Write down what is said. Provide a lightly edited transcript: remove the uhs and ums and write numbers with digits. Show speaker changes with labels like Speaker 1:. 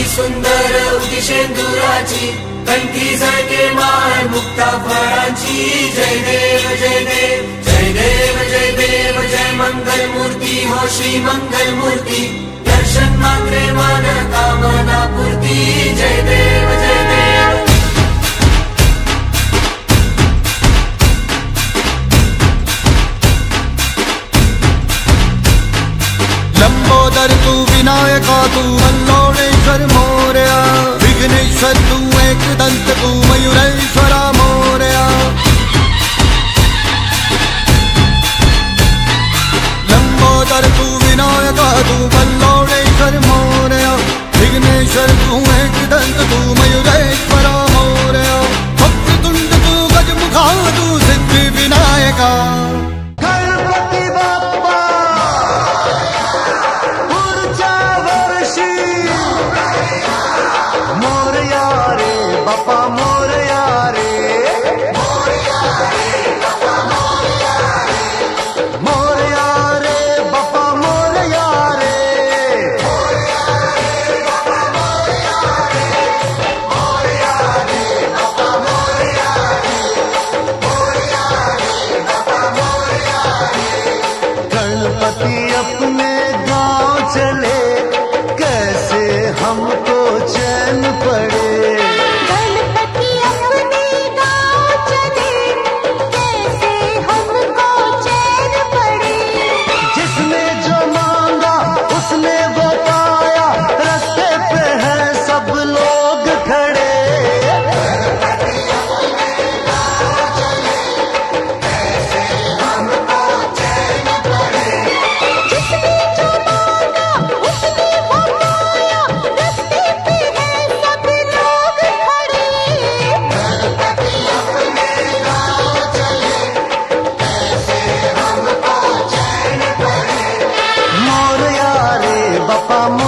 Speaker 1: सुंदर उदिशेंदुराची कंठी झळके माळ मुक्ता फळांची जय देव जय देव जय देव जय देव जय मंगल मूर्ती हो श्री मंगल मूर्ती दर्शन मात्रे मन कामना पूर्ती जय देव जय देव।
Speaker 2: लंबोदर तू विनायका तू मल्लोणेश्वर मोरया विघ्नेश्वर तू एकदंत तू मयूरेश्वरा मोरया। लंबोदर तू विनायका तू मल्लोणेश्वर मोरया विघ्नेश्वर तू एकदंत तू मयूरेश्वरा मोरया। वक्रतुंड तू गजमुखा तू सिद्धि विनायका।
Speaker 3: अपने गांव चले कैसे हमको चैन पड़े।
Speaker 4: गणपति अपने गांव चले कैसे हमको चैन पड़े।
Speaker 3: जिसने जो मांगा उसने वो पाया रास्ते पे है सब लोग खड़े। मोरया रे बापा